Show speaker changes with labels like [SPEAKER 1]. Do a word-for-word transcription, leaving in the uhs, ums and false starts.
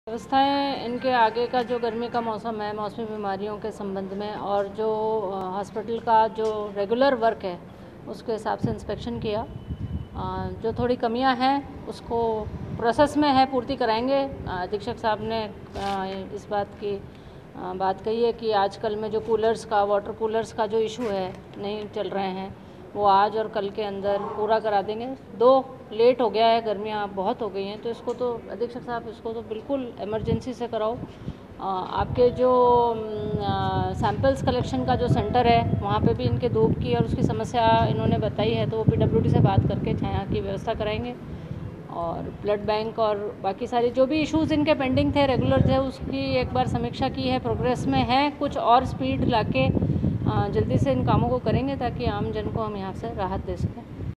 [SPEAKER 1] व्यवस्थाएं इनके आगे का जो गर्मी का मौसम है, मौसमी बीमारियों के संबंध में और जो हॉस्पिटल का जो रेगुलर वर्क है उसके हिसाब से इंस्पेक्शन किया। जो थोड़ी कमियां हैं उसको प्रोसेस में है, पूर्ति कराएंगे। अधीक्षक साहब ने इस बात की बात कही है कि आजकल में जो कूलर्स का वाटर कूलर्स का जो इशू है नहीं चल रहे हैं, वो आज और कल के अंदर पूरा करा देंगे। दो लेट हो गया है, गर्मियाँ बहुत हो गई हैं, तो इसको तो अधीक्षक साहब इसको तो बिल्कुल इमरजेंसी से कराओ। आपके जो सैंपल्स कलेक्शन का जो सेंटर है वहाँ पे भी इनके धूप की और उसकी समस्या इन्होंने बताई है, तो वो पीडब्ल्यूडी से बात करके छाया की व्यवस्था कराएंगे। और ब्लड बैंक और बाकी सारे जो भी इश्यूज़ इनके पेंडिंग थे, रेगुलर थे, उसकी एक बार समीक्षा की है, प्रोग्रेस में है। कुछ और स्पीड लाके जल्दी से इन कामों को करेंगे ताकि आम जन को हम यहाँ से राहत दे सकें।